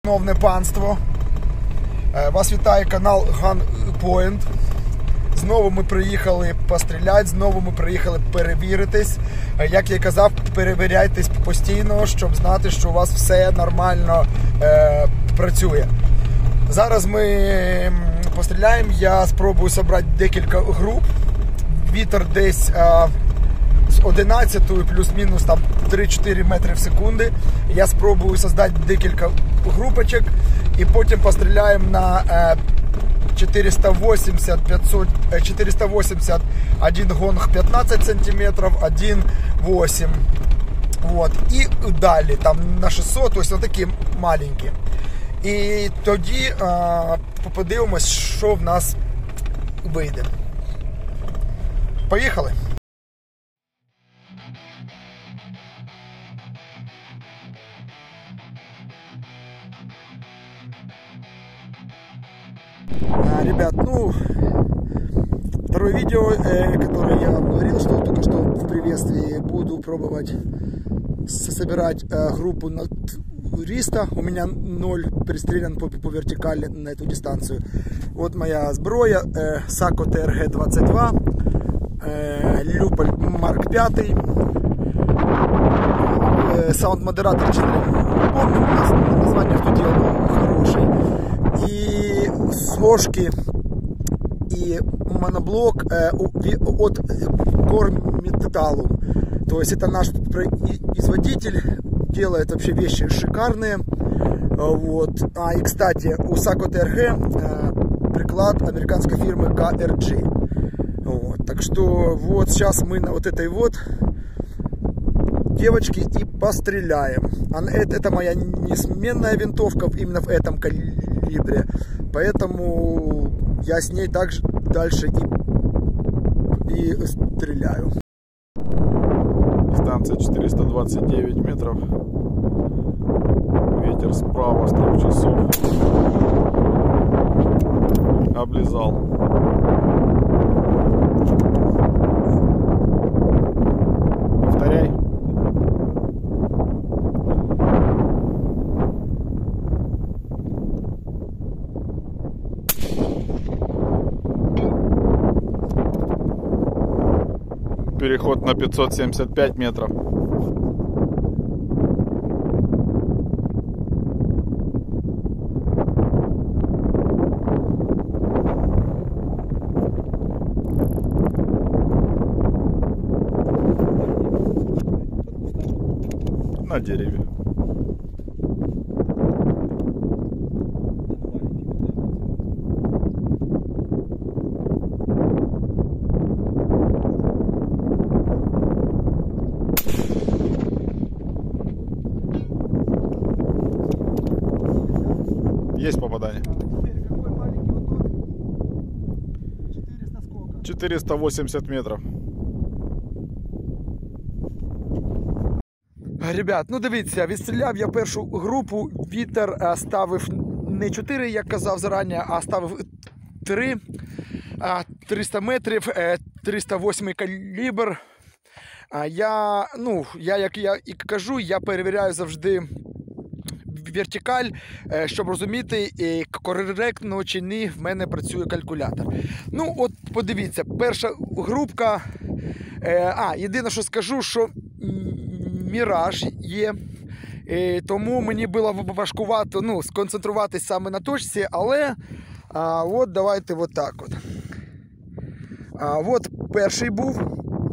Шановне панство, вас вітає канал Gun Point. Знову ми приїхали постріляти, знову ми приїхали перевіритись. Як я і казав, перевіряйтесь постійно, щоб знати, що у вас все нормально працює. Зараз ми постріляємо, я спробую зібрати декілька груп. Вітер десь з 11 плюс-мінус 3-4 метри в секунди. Я спробую создати декілька групочок і потім постріляємо на 480, один гонг 15 сантиметров, один 8. Вот. І далі там на 600, ось такі маленькі. І тоді подивимось, що в нас вийде. Поїхали! Ребят, второе видео, которое я говорил, что только что в приветствии, буду пробовать собирать группу на туриста. У меня 0 перестрелян по вертикали на эту дистанцию. Вот моя зброя, Sako TRG-22, Люполь Марк 5, саунд-модератор, честно не помню, название что делал хороший, и сошки, и моноблок от Горметаллум. То есть это наш производитель, делает вообще вещи шикарные. Вот. И кстати, у Sako TRG приклад американской фирмы KRG. Вот. Так что вот сейчас мы на вот этой вот девочке и постреляем. Это моя несменная винтовка именно в этом калибре. Поэтому я с ней также дальше и стреляю. Дистанция 429 метров. Ветер справа с 3 часов. Облизал. Повторяй. Переход на 575 метров. На дереве. Есть попадание. 480 метров. Ребят, дивіться, відстріляв я першу групу, вітер ставив не 4, як казав зарані, а ставив 3, 300 метрів, 308 калібр. Я, як я і кажу, я перевіряю завжди вертикаль, щоб розуміти, коректно чи ні в мене працює калькулятор. От подивіться, перша групка, єдине, що скажу, що Міраж є, тому мені було важкувато сконцентруватись саме на точці, але от давайте от так от. От перший був,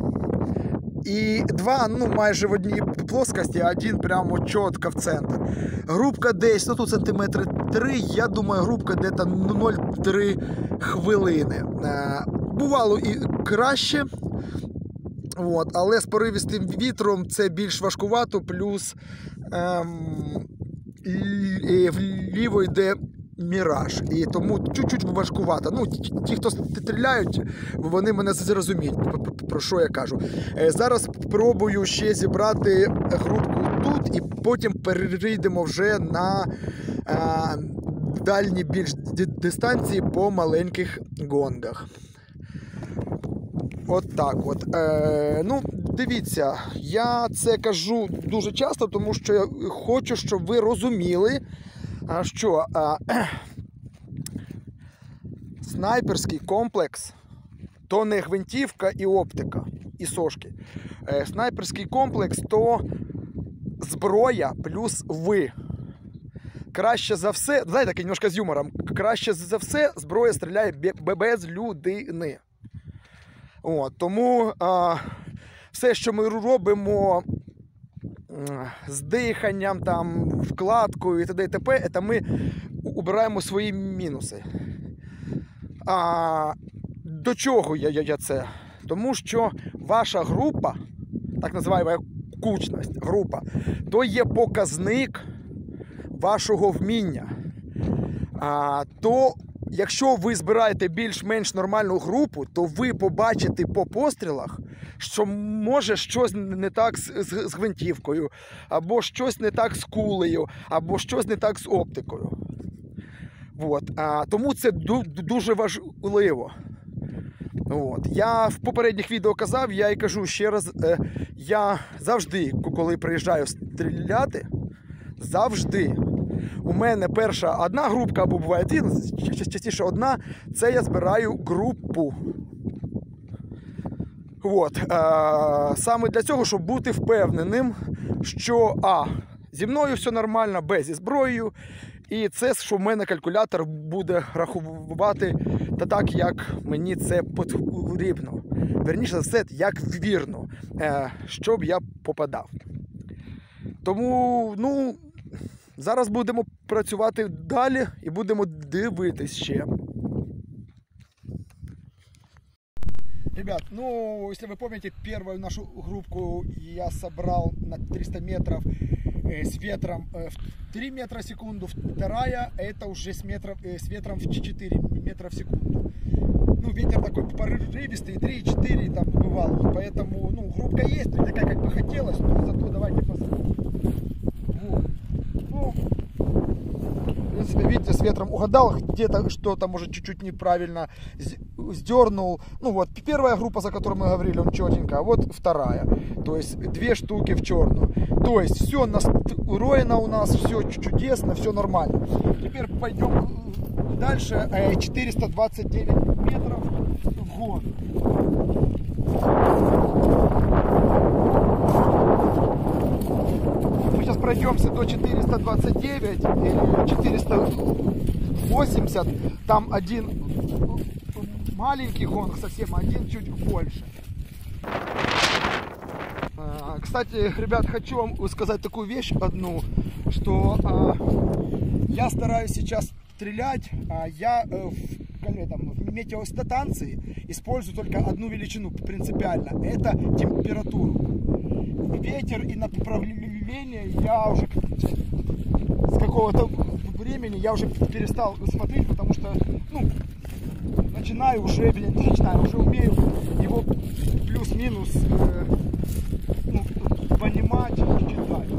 і два, майже в одній плоскості, а один прямо чітко в центр. Групка десь, тут сантиметри 3, я думаю, групка десь 0,3 хвилини. Бувало і краще. От, але з поривістим вітром це більш важкувато, плюс вліво йде Міраж, і тому чуть-чуть важкувато. Ті, хто стріляють, вони мене зрозуміють, про що я кажу. Зараз спробую ще зібрати групку тут, і потім перейдемо вже на дальні більш дистанції по маленьких гонгах. От так от. Дивіться, я це кажу дуже часто, тому що я хочу, щоб ви розуміли, Снайперський комплекс то не гвинтівка і оптика, і сошки. Снайперський комплекс то зброя плюс ви. Краще за все, знаєте, так, немножко з юмором, краще за все зброя стріляє без людини. От, тому все, що ми робимо з диханням, там, вкладкою і т.д. і т.п., це ми убираємо свої мінуси. До чого я це? Тому що ваша група, так називаємо кучність, група, то є показник вашого вміння. То якщо ви збираєте більш-менш нормальну групу, то ви побачите по пострілах, що може щось не так з гвинтівкою, або щось не так з кулею, або щось не так з оптикою. От. Тому це дуже важливо. От. Я в попередніх відео казав, я і кажу ще раз, я завжди, коли приїжджаю стріляти, завжди у мене перша одна групка, або буває дві, частіше одна, це я збираю групу. От. Саме для цього, щоб бути впевненим, що зі мною все нормально, зі зброєю, і це, що в мене калькулятор буде рахувати так, як мені це потрібно. Верніше за все, як вірно, щоб я попадав. Тому, зараз будемо працювати далі і будемо дивитись ще. Ребят, если вы помните, первую нашу группку я собрал на 300 метров с ветром в 3 метра в секунду. Вторая, это уже с ветром в 4 метра в секунду. Ветер такой порывистый, 3-4 там бывало. Поэтому, группка есть, не такая, как бы хотелось, но зато давайте посмотрим. Вот. В принципе, видите, с ветром угадал, где-то что-то, может, чуть-чуть неправильно сдернул. Вот первая группа, за которую мы говорили, он четенько, а вот вторая. То есть 2 штуки в черную. То есть все настроено у нас, все чудесно, все нормально. Теперь пойдем дальше. 429 метров в год. Мы сейчас пройдемся до 429 или 480. Там один маленький гонг совсем, один чуть больше. Кстати, ребят, хочу вам сказать такую вещь одну, что я стараюсь сейчас стрелять, я в метеостанции использую только одну величину принципиально, это температуру. Ветер и направление я уже с какого-то времени я уже перестал смотреть, потому что, уже умею его плюс-минус понимать, читать.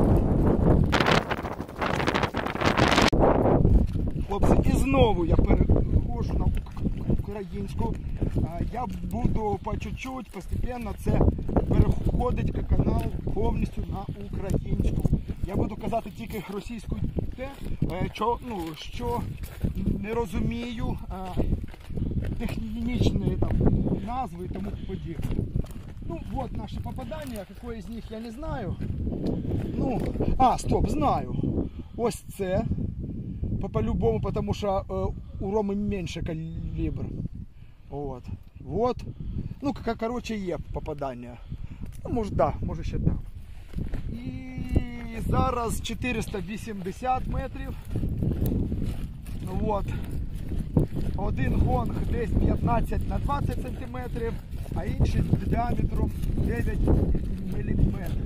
Хлопці, і знову я переходжу на українську. Я буду по чуть-чуть, постепенно це переходить канал повністю на українську. Я буду казати тільки російською те, що не розумію, технічні там назви и тому подобное. Вот наши попадания, какое из них я не знаю. Стоп, знаю. Ось це. По-любому, потому что у Ромы меньше калибр. Вот. Короче, є попадання. Може, може ще так. І зараз 480 метрів. Один гонг десь 15 на 20 сантиметрів, а інший діаметром 9 міліметрів.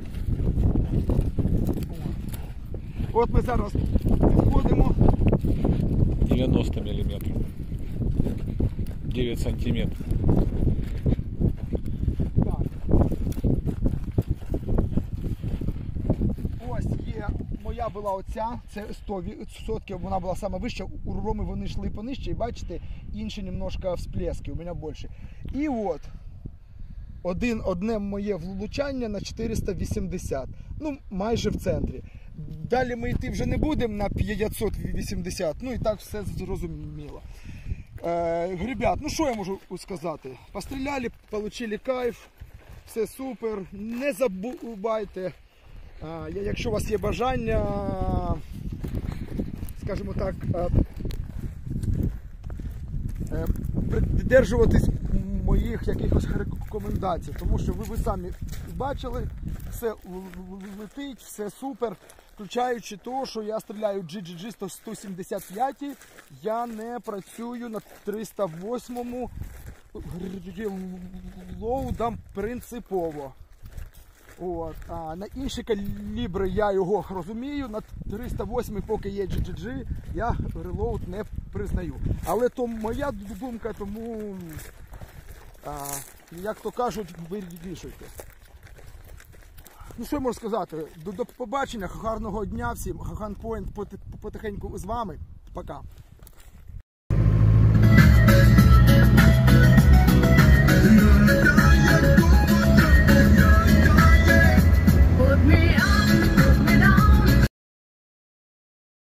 От ми зараз підходимо. 90 міліметрів. 9 сантиметрів. Так. Ось є, моя була оця, це 100%, вона була саме вища, у Роми вони йшли понижче, і бачите, інші немножко всплески, у мене більше. І от, одне моє влучання на 480, майже в центрі. Далі ми йти вже не будемо на 580, ну і так все зрозуміло. Ребят, ну що я можу сказати? Постріляли, отримали кайф, все супер. Не забувайте, якщо у вас є бажання, скажімо так, придержуватись моїх якихось рекомендацій, тому що ви самі бачили, все летить, все супер, включаючи те, що я стріляю GGG 175, я не працюю на 308-му лоудам принципово. От. А на інші калібри я його розумію, на 308 поки є GGG, я релоуд не признаю. Але то моя думка, тому, як то кажуть, вирішуйте. Ну що я можу сказати, до побачення, гарного дня всім, Ганпойнт потихеньку з вами, пока.